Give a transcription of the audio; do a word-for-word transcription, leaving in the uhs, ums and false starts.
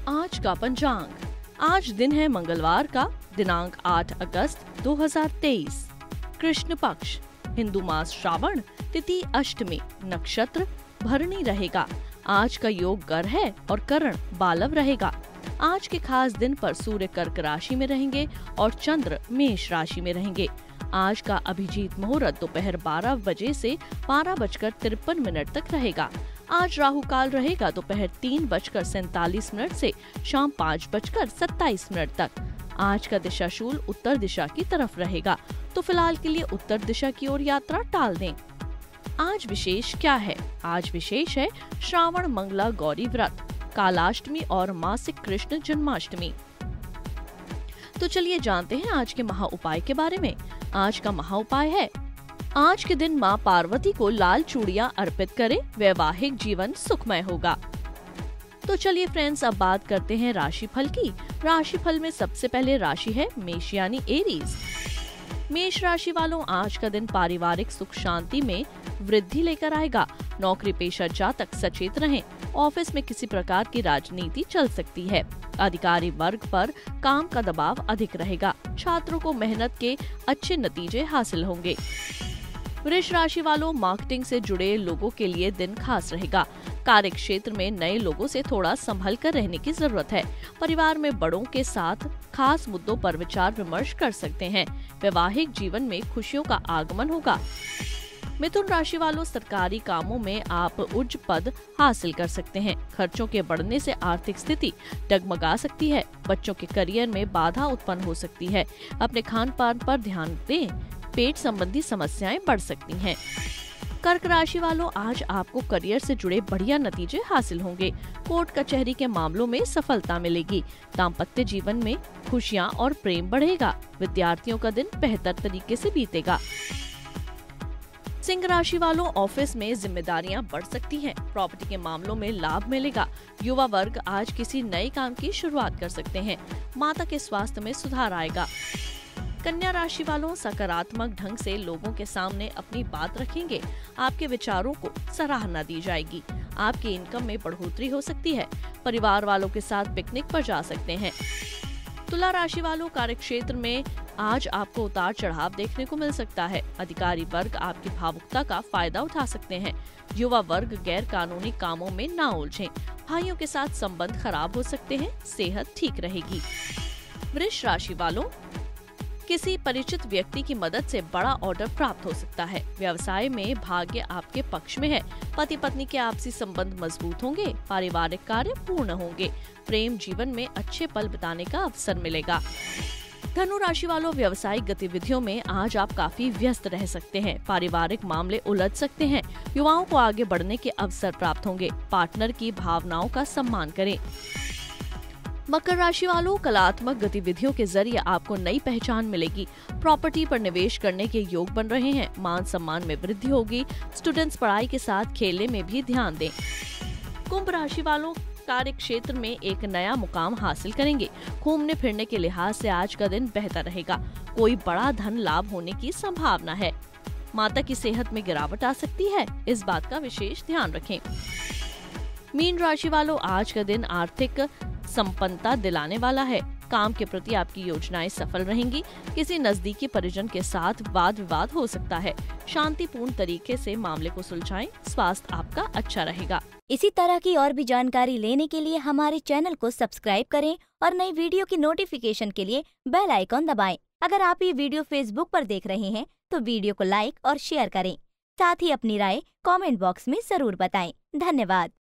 आज का पंचांग। आज दिन है मंगलवार का, दिनांक आठ अगस्त दो हजार तेईस। कृष्ण पक्ष, हिंदू मास श्रावण, तिथि अष्टमी, नक्षत्र भरणी रहेगा। आज का योग गर है और करण बालव रहेगा। आज के खास दिन पर सूर्य कर्क राशि में रहेंगे और चंद्र मेष राशि में रहेंगे। आज का अभिजीत मुहूर्त दोपहर बारह बजे से बारह बजकर तिरपन मिनट तक रहेगा। आज राहु काल रहेगा दोपहर तीन बजकर सैतालीस मिनट से शाम पाँच बजकर सत्ताईस मिनट तक। आज का दिशाशूल उत्तर दिशा की तरफ रहेगा, तो फिलहाल के लिए उत्तर दिशा की ओर यात्रा टाल दें। आज विशेष क्या है? आज विशेष है श्रावण मंगला गौरी व्रत, कालाष्टमी और मासिक कृष्ण जन्माष्टमी। तो चलिए जानते हैं आज के महा उपाय के बारे में। आज का महा उपाय है, आज के दिन माँ पार्वती को लाल चूड़ियाँ अर्पित करें, वैवाहिक जीवन सुखमय होगा। तो चलिए फ्रेंड्स, अब बात करते हैं राशिफल की। राशिफल में सबसे पहले राशि है मेष यानी एरीज। मेष राशि वालों, आज का दिन पारिवारिक सुख शांति में वृद्धि लेकर आएगा। नौकरी पेशा जातक सचेत रहें। ऑफिस में किसी प्रकार की राजनीति चल सकती है। अधिकारी वर्ग पर काम का दबाव अधिक रहेगा। छात्रों को मेहनत के अच्छे नतीजे हासिल होंगे। वृष राशि वालों, मार्केटिंग से जुड़े लोगों के लिए दिन खास रहेगा। कार्य क्षेत्र में नए लोगों से थोड़ा संभल कर रहने की जरूरत है। परिवार में बड़ों के साथ खास मुद्दों पर विचार विमर्श कर सकते हैं। वैवाहिक जीवन में खुशियों का आगमन होगा। मिथुन राशि वालों, सरकारी कामों में आप उच्च पद हासिल कर सकते हैं। खर्चों के बढ़ने से आर्थिक स्थिति डगमगा सकती है। बच्चों के करियर में बाधा उत्पन्न हो सकती है। अपने खान पान पर ध्यान दें, पेट संबंधी समस्याएं बढ़ सकती हैं। कर्क राशि वालों, आज आपको करियर से जुड़े बढ़िया नतीजे हासिल होंगे। कोर्ट कचहरी के मामलों में सफलता मिलेगी। दाम्पत्य जीवन में खुशियां और प्रेम बढ़ेगा। विद्यार्थियों का दिन बेहतर तरीके से बीतेगा। सिंह राशि वालों, ऑफिस में जिम्मेदारियां बढ़ सकती हैं। प्रॉपर्टी के मामलों में लाभ मिलेगा। युवा वर्ग आज किसी नए काम की शुरुआत कर सकते हैं। माता के स्वास्थ्य में सुधार आएगा। कन्या राशि वालों, सकारात्मक ढंग से लोगों के सामने अपनी बात रखेंगे। आपके विचारों को सराहना दी जाएगी। आपकी इनकम में बढ़ोतरी हो सकती है। परिवार वालों के साथ पिकनिक पर जा सकते हैं। तुला राशि वालों, कार्यक्षेत्र में आज आपको उतार चढ़ाव देखने को मिल सकता है। अधिकारी वर्ग आपकी भावुकता का फायदा उठा सकते हैं। युवा वर्ग गैर कानूनी कामों में ना उलझें। भाइयों के साथ संबंध खराब हो सकते हैं। सेहत ठीक रहेगी। वृष राशि वालों, किसी परिचित व्यक्ति की मदद से बड़ा ऑर्डर प्राप्त हो सकता है। व्यवसाय में भाग्य आपके पक्ष में है। पति पत्नी के आपसी संबंध मजबूत होंगे। पारिवारिक कार्य पूर्ण होंगे। प्रेम जीवन में अच्छे पल बिताने का अवसर मिलेगा। धनु राशि वालों, व्यवसायिक गतिविधियों में आज आप काफी व्यस्त रह सकते हैं। पारिवारिक मामले उलझ सकते हैं। युवाओं को आगे बढ़ने के अवसर प्राप्त होंगे। पार्टनर की भावनाओं का सम्मान करें। मकर राशि वालों, कलात्मक गतिविधियों के जरिए आपको नई पहचान मिलेगी। प्रॉपर्टी पर निवेश करने के योग बन रहे हैं। मान सम्मान में वृद्धि होगी। स्टूडेंट्स पढ़ाई के साथ खेलने में भी ध्यान दें। कुंभ राशि वालों, कार्य क्षेत्र में एक नया मुकाम हासिल करेंगे। घूमने फिरने के लिहाज से आज का दिन बेहतर रहेगा। कोई बड़ा धन लाभ होने की संभावना है। माता की सेहत में गिरावट आ सकती है, इस बात का विशेष ध्यान रखें। मीन राशि वालों, आज का दिन आर्थिक संपन्नता दिलाने वाला है। काम के प्रति आपकी योजनाएं सफल रहेंगी। किसी नजदीकी परिजन के साथ वाद विवाद हो सकता है। शांतिपूर्ण तरीके से मामले को सुलझाएं। स्वास्थ्य आपका अच्छा रहेगा। इसी तरह की और भी जानकारी लेने के लिए हमारे चैनल को सब्सक्राइब करें और नई वीडियो की नोटिफिकेशन के लिए बेल आइकॉन दबाएं। अगर आप ये वीडियो फेसबुक पर देख रहे हैं तो वीडियो को लाइक और शेयर करें। साथ ही अपनी राय कमेंट बॉक्स में जरूर बताएं। धन्यवाद।